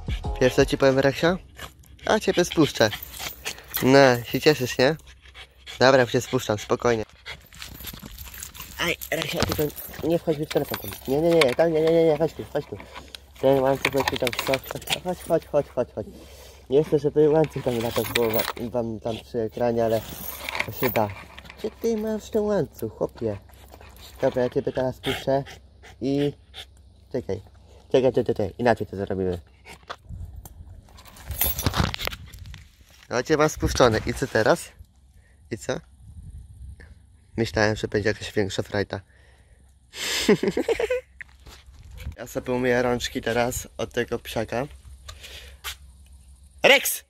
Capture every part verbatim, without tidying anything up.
Wiesz co ci powiem, Reksia? A ciebie spuszczę. No, się cieszysz, nie? Dobra, już cię spuszczam, spokojnie. Aj, Reksia, tylko nie wchodź mi w telefon. Nie, nie, nie, tam, nie, nie, nie, nie, chodź tu, chodź tu. Ten łańcuch leci tam, chodź, chodź, chodź, chodź, chodź, chodź. Nie chcę, żeby łańcuch tam latał, bo wam, wam tam przy ekranie, ale to się da. Gdzie ty masz ten łańcuch, chłopie? Dobra, ja ciebie teraz puszczę i... Czekaj, czekaj, czekaj, czekaj, inaczej to zrobimy. No cię mam spuszczone. I co teraz? I co? Myślałem, że będzie jakaś większa frajta. Ja sobie umyję rączki teraz od tego psiaka. Rex!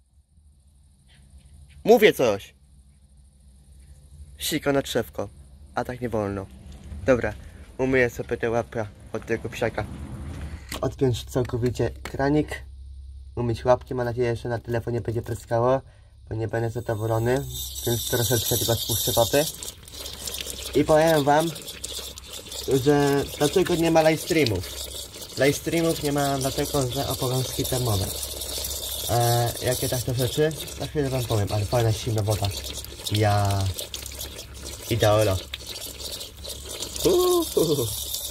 Mówię coś! Siko na drzewko. A tak nie wolno. Dobra, umyję sobie te łapy od tego psiaka. Odpiąć całkowicie kranik. Umyć łapki, mam nadzieję, że na telefonie będzie pryskało, bo nie będę zadowolony, więc troszeczkę tylko spuszczę papy. I powiem wam, że dlaczego nie ma live streamów. Live streamów nie ma dlatego, że obowiązki termowe. E, jakie tak te rzeczy? Za chwilę wam powiem, ale fajna zimna woda. Ja... Ideolo. Uhuhu.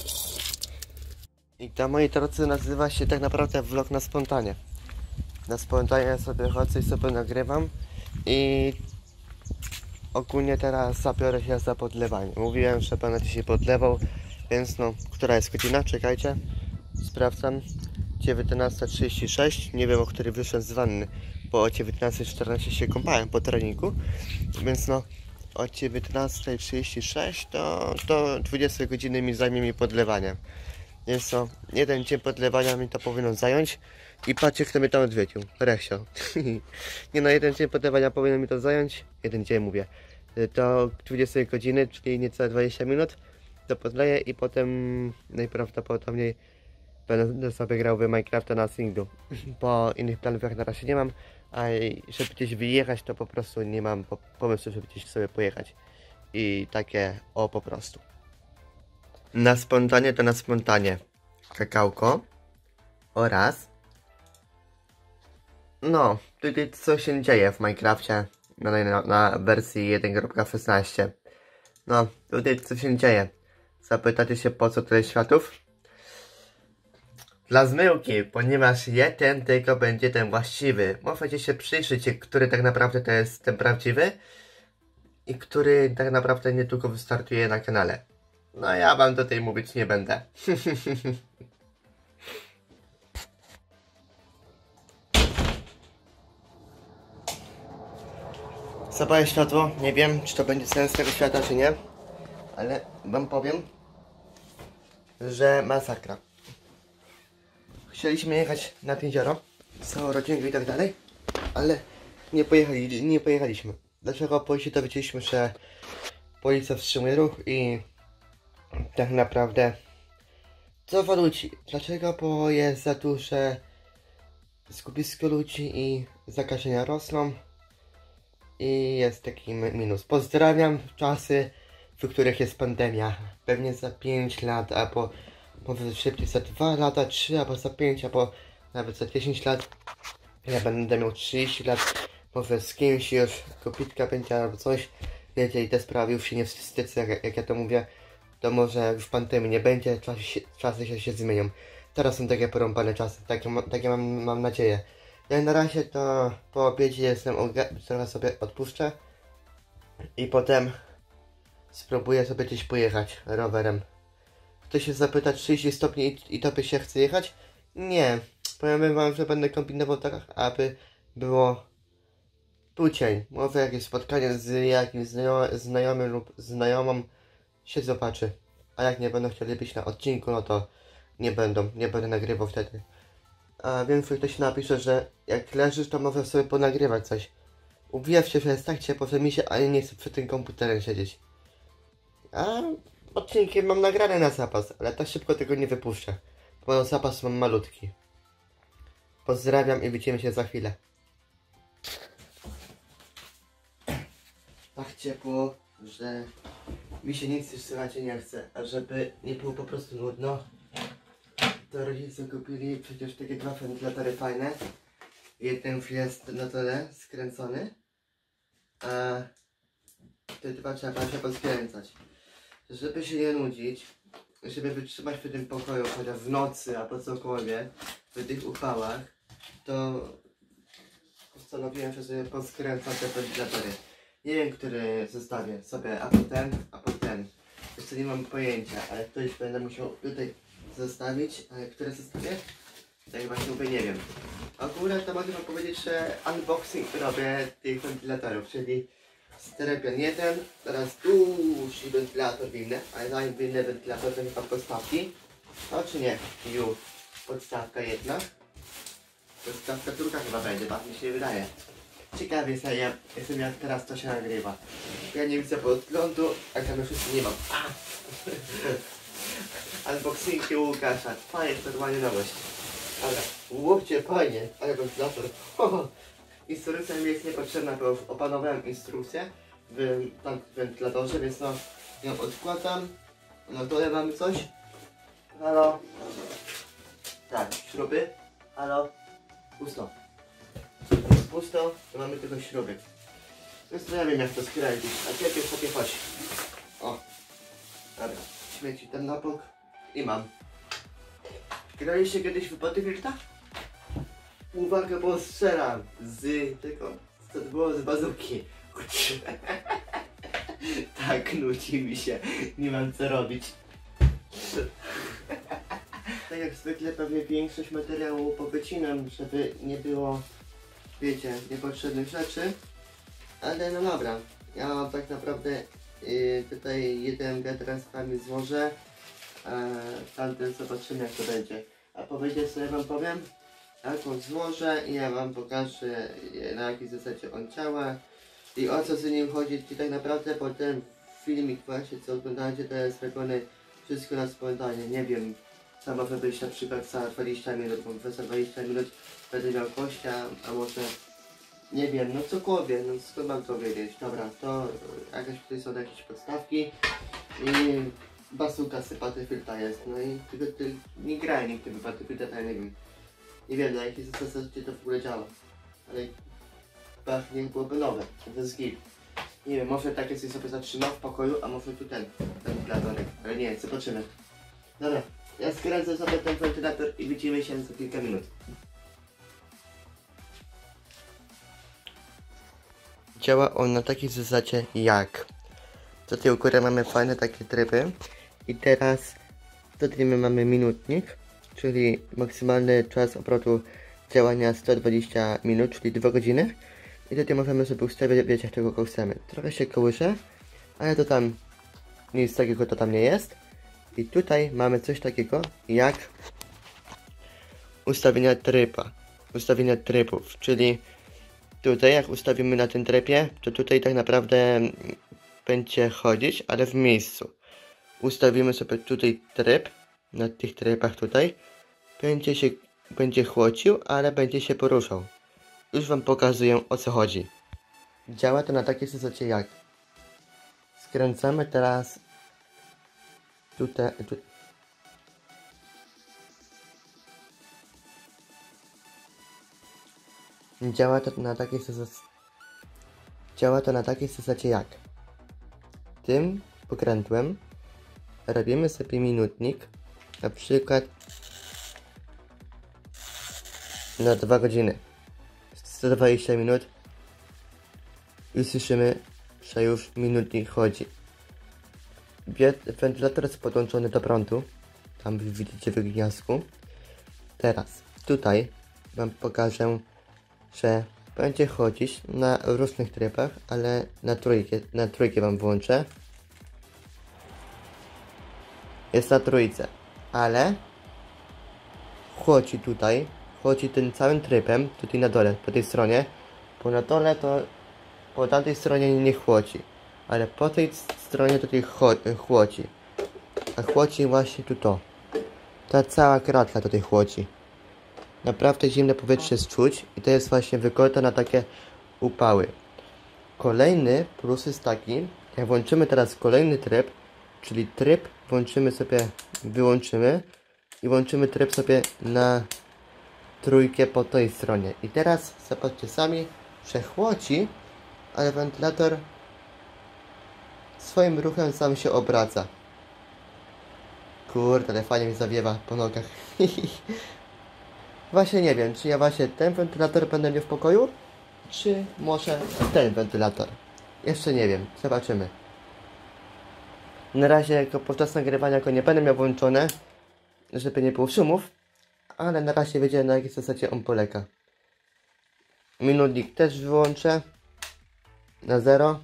I to, moi drodzy, nazywa się tak naprawdę vlog na spontanie. Na spontanie sobie chodzę i sobie nagrywam i ogólnie teraz zabiorę się za podlewanie. Mówiłem, że będę dzisiaj podlewał, więc no, która jest godzina? Czekajcie, sprawdzam. dziewiętnasta trzydzieści sześć, nie wiem, o której wyszedłem z wanny, bo o dziewiętnastej czternaście się kąpałem po treningu, więc no o dziewiętnastej trzydzieści sześć to do dwudziestej godziny mi zajmie mi podlewanie. Więc no, jeden dzień podlewania mi to powinno zająć. I patrzcie, kto mnie tam odwiedził. Reksio. Nie no, jeden dzień podlewania powinno mi to zająć. Jeden dzień mówię. Do dwudziestej godziny, czyli niecałe dwadzieścia minut. To podleję i potem najprawdopodobniej będę sobie grał w Minecrafta na singlu. Bo innych planów jak na razie nie mam. A żeby gdzieś wyjechać, to po prostu nie mam pomysłu, żeby gdzieś sobie pojechać. I takie o po prostu. Na spontanie to na spontanie kakałko oraz no, tutaj co się dzieje w Minecrafcie na, na, na wersji jeden kropka szesnaście. No, tutaj co się dzieje. Zapytacie się, po co tyle światów? Dla zmyłki, ponieważ jeden tylko będzie ten właściwy. Możecie się przyjrzeć, który tak naprawdę to jest ten prawdziwy i który tak naprawdę niedługo wystartuje na kanale. No ja wam tutaj mówić nie będę. Zapalę światło, nie wiem, czy to będzie sens tego światła, czy nie. Ale wam powiem, że masakra. Chcieliśmy jechać nad jezioro, z całą rodzinką i tak dalej, ale nie pojechali, nie pojechaliśmy. Dlaczego? Po się dowiedzieliśmy, że policja wstrzymuje ruch i tak naprawdę cofa ludzi. Dlaczego? Bo jest za duże skupisko ludzi i zakażenia rosną. I jest taki minus. Pozdrawiam czasy, w których jest pandemia. Pewnie za pięć lat, albo może szybciej za dwa lata, trzy, albo za pięć, albo nawet za dziesięć lat. Ja będę miał trzydzieści lat. Może z kimś już kopitka będzie albo coś. Wiecie, i te sprawy już się nie wstydzę, jak, jak ja to mówię. To może już pandemii nie będzie, czasy się, czasy się, się zmienią. Teraz są takie porąbane czasy, takie, takie mam, mam nadzieję. Ja na razie to po obiedzie jestem, trochę sobie odpuszczę i potem spróbuję sobie gdzieś pojechać rowerem. Ktoś się zapyta, trzydzieści stopni i, i tobie się chce jechać? Nie, powiem wam, że będę kombinował tak, aby było był cień. Może jakieś spotkanie z jakimś znajomym lub znajomą się zobaczy. A jak nie będą chcieli być na odcinku, no to nie będą, nie będę nagrywał wtedy. A więc ktoś napisze, że jak leżysz, to może sobie ponagrywać coś. Uwierzcie, że jest tak ciepło, że mi się ani nie chce przy tym komputerem siedzieć. A odcinki mam nagrane na zapas, ale tak szybko tego nie wypuszczę. Bo zapas mam malutki. Pozdrawiam i widzimy się za chwilę. Tak ciepło, że mi się nic już słychać nie chce. A żeby nie było po prostu nudno, To rodzice kupili przecież takie dwa wentylatory fajne. Jeden jest na dole skręcony, a te dwa trzeba się poskręcać. Żeby się nie nudzić, żeby wytrzymać w tym pokoju chociaż w nocy albo cokolwiek, w tych upałach, to postanowiłem, że sobie poskręcam te wentylatory. Nie wiem, który zostawię sobie, a potem, a potem. Jeszcze nie mam pojęcia, ale ktoś będę musiał tutaj zostawić, ale które zostawię? Tak właśnie mówię, nie wiem. Ogólnie to mogę wam powiedzieć, że unboxing robię tych wentylatorów, czyli Sterpion jeden, teraz dłuższy wentylator winny, ale zanim winny wentylator to chyba podstawki. No czy nie? Już podstawka jedna. Podstawka druga chyba będzie, tak mi się wydaje. Ciekawy jestem, ja, jestem jak teraz to się nagrywa. Ja nie widzę podglądu, a tam wszyscy nie mam. Unboxingi Łukasza, fajnie, jest normalnie nowość. Dobra, łupcie fajnie, ale wentylator. Instrukcja mi jest niepotrzebna, bo już opanowałem instrukcję w tam wentylatorze, więc no ją odkładam. Na dole mamy coś. Halo. Tak, śruby. Halo. Pusto. Jest pusto, to mamy tylko śruby. Więc to ja wiem, jak to skręcić. A ciebie sobie chodź. O. Dobra, śmieci ten na bok i mam. Graliście kiedyś w Battlefield'a? Uwaga, bo strzelam z tego, co to było z bazuki. Tak, nudzi mi się, nie mam co robić. Tak jak zwykle pewnie większość materiału powycinam, żeby nie było, wiecie, niepotrzebnych rzeczy. Ale no dobra, ja mam tak naprawdę yy, tutaj jeden wiatrak z wami złożę, a tamten zobaczymy, jak to będzie. A powiedzieć sobie wam powiem? Taką złożę i ja wam pokażę, na jakiej zasadzie on działa i o co z nim chodzi. I tak naprawdę po ten filmik właśnie, co oglądacie, to jest robione wszystko na spontanie. Nie wiem, co może być na przykład za dwadzieścia minut, bo za dwadzieścia minut będę miał gościa, a może nie wiem, no cokolwiek, no skąd mam to wiedzieć. Dobra, to jakaś tutaj są jakieś podstawki i basuka z Battlefielda jest, no i tylko ty, nie grałem nigdy w Battlefielda, to ja nie wiem. Nie wiem, na jakiej zasadzie to w ogóle działa, ale pewnie byłoby nowe, to jest git. Nie wiem, może takie coś sobie zatrzymał w pokoju, a może tu ten wentylatorek, ale nie, zobaczymy. Dobra, ja skręcę sobie ten wentylator i widzimy się za kilka minut. Działa on na takiej zasadzie jak tutaj u góry mamy fajne takie tryby i teraz tutaj my mamy minutnik, czyli maksymalny czas obrotu działania sto dwadzieścia minut, czyli dwie godziny. I tutaj możemy sobie ustawić, wiecie, czego chcemy. Trochę się kołysze, ale to tam nic takiego to tam nie jest. I tutaj mamy coś takiego jak ustawienia tryba, ustawienia trybów, czyli tutaj jak ustawimy na tym trybie, to tutaj tak naprawdę będzie chodzić, ale w miejscu. Ustawimy sobie tutaj tryb, na tych trybach tutaj, będzie się, będzie chłocił, ale będzie się poruszał. Już wam pokazuję, o co chodzi. Działa to na takiej zasadzie jak skręcamy teraz tutaj, tu... Działa to na takiej zasadzie Działa to na takiej zasadzie jak tym pokrętłem robimy sobie minutnik, na przykład na dwie godziny, sto dwadzieścia minut i słyszymy, że już minutnik chodzi. Wentylator jest podłączony do prądu, tam widzicie w gniazdku. Teraz tutaj wam pokażę, że będzie chodzić na różnych trybach, ale na trójkę, na trójkę wam włączę. Jest na trójce, ale chodzi tutaj, chodzi tym całym trybem, tutaj na dole, po tej stronie, bo na dole to po tamtej stronie nie chłodzi, ale po tej stronie tutaj chłodzi, a chłodzi właśnie tu to, ta cała kratka tutaj chłodzi. Naprawdę zimne powietrze jest czuć i to jest właśnie wygodne na takie upały. Kolejny plus jest taki, jak włączymy teraz kolejny tryb, czyli tryb włączymy sobie, wyłączymy i włączymy tryb sobie na trójkę po tej stronie. I teraz zobaczcie sami, przechłodzi, ale wentylator swoim ruchem sam się obraca. Kurde, ale fajnie mi zawiewa po nogach. Właśnie nie wiem, czy ja właśnie ten wentylator będę miał w pokoju, czy może ten wentylator. Jeszcze nie wiem, zobaczymy. Na razie jako podczas nagrywania go nie będę miał włączone, żeby nie było szumów, ale na razie wiedziałem, na jakiej zasadzie on polega. Minutnik też wyłączę na zero.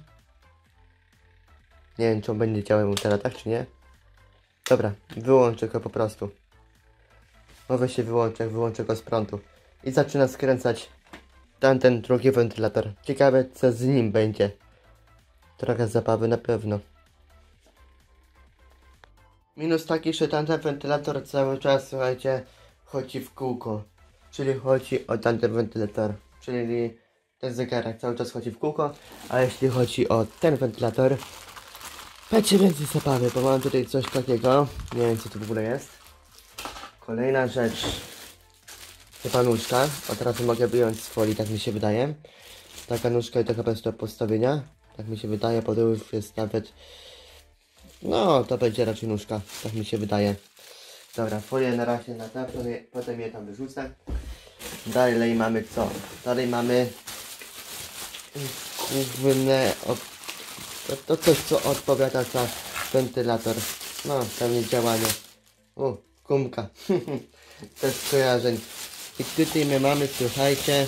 Nie wiem, czy on będzie działał teraz, tak czy nie. Dobra, wyłączę go po prostu. Może się wyłączę, jak wyłączę go z prądu. I zaczyna skręcać tamten drugi wentylator. Ciekawe, co z nim będzie. Trochę zabawy na pewno. Minus taki, że tamten wentylator cały czas, słuchajcie, chodzi w kółko. Czyli chodzi o tamten wentylator. Czyli ten zegarek cały czas chodzi w kółko. A jeśli chodzi o ten wentylator, będzie więcej zabawy, bo mam tutaj coś takiego. Nie wiem, co to w ogóle jest. Kolejna rzecz. Chyba nóżka. Od razu mogę wyjąć z folii, tak mi się wydaje. Taka nóżka i to chyba jest do postawienia. Tak mi się wydaje, bo to już jest nawet... No, to będzie raczej nóżka, tak mi się wydaje. Dobra, folię na razie na to, potem je tam wyrzucę. Dalej mamy co? Dalej mamy... Główne... To, to coś, co odpowiada za wentylator. No, pewnie działanie. O, gumka. Bez skojarzeń. I tutaj my mamy, słuchajcie,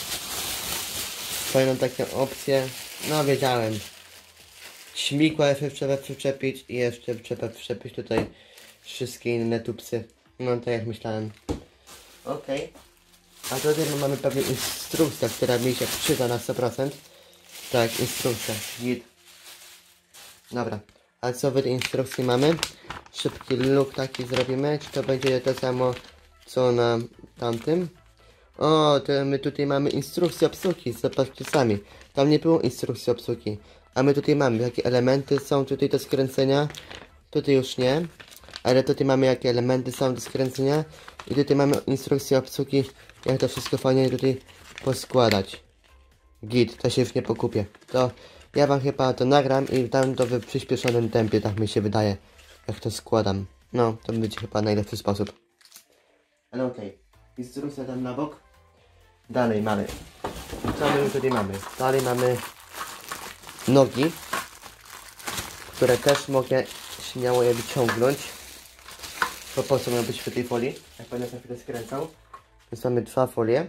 fajną taką opcję. No, wiedziałem. Śmigła jeszcze trzeba przyczepić i jeszcze trzeba przyczepić tutaj wszystkie inne tubsy. No, tak jak myślałem. Okej. Okay. A tutaj my mamy pewnie instrukcję, która mi się przyda na sto procent. Tak, instrukcja. Git. Dobra. A co w tej instrukcji mamy? Szybki look taki zrobimy. Czy to będzie to samo co na tamtym? O, to my tutaj mamy instrukcję obsługi. Zobaczcie sami. Tam nie było instrukcji obsługi. A my tutaj mamy, jakie elementy są tutaj do skręcenia. Tutaj już nie. Ale tutaj mamy, jakie elementy są do skręcenia. I tutaj mamy instrukcję obsługi, jak to wszystko fajnie tutaj poskładać. Git, to się już nie pokupię. To ja wam chyba to nagram i dam to w przyspieszonym tempie, tak mi się wydaje, jak to składam. No, to będzie chyba najlepszy sposób. Ale okej, okay. Instrukcja dam na bok. Dalej mamy. Co my tutaj mamy? Dalej mamy nogi, które też mogę śmiało je wyciągnąć. Bo po co mają być w tej folii? Jak będę za chwilę skręcał. Więc mamy dwa folie.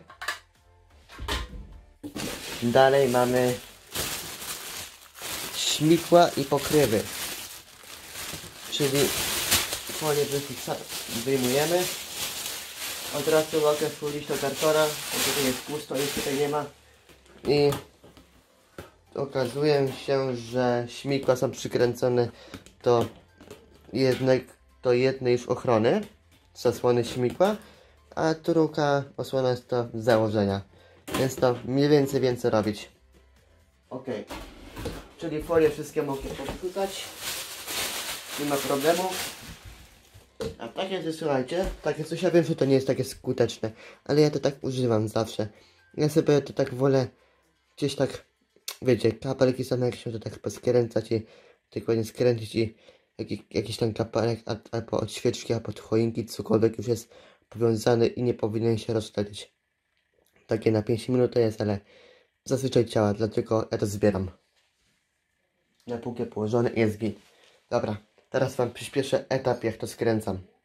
Dalej mamy śmigła i pokrywy. Czyli folię wyjmujemy. Od razu mogę wchodzić do kartona, bo tutaj jest pusto, nic tutaj nie ma. I okazuje się, że śmigła są przykręcone do jednej, do jednej już ochrony, zasłony śmigła, a druga osłona jest do założenia. Więc to mniej więcej wiem co robić. Ok. Czyli folie wszystkie mogę podrzucać. Nie ma problemu. A takie coś, słuchajcie, takie coś, ja wiem, że to nie jest takie skuteczne, ale ja to tak używam zawsze. Ja sobie to tak wolę gdzieś tak, wiecie, kapelki są jakieś, to tak poskręcać i tylko nie skręcić i jakiś, jakiś tam kapelek albo od świeczki, albo od choinki, cokolwiek już jest powiązany i nie powinien się rozszczepić. Takie na pięć minut to jest, ale zazwyczaj działa, dlatego ja to zbieram. Na półkę położone i jest git. Dobra, teraz wam przyspieszę etap, jak to skręcam.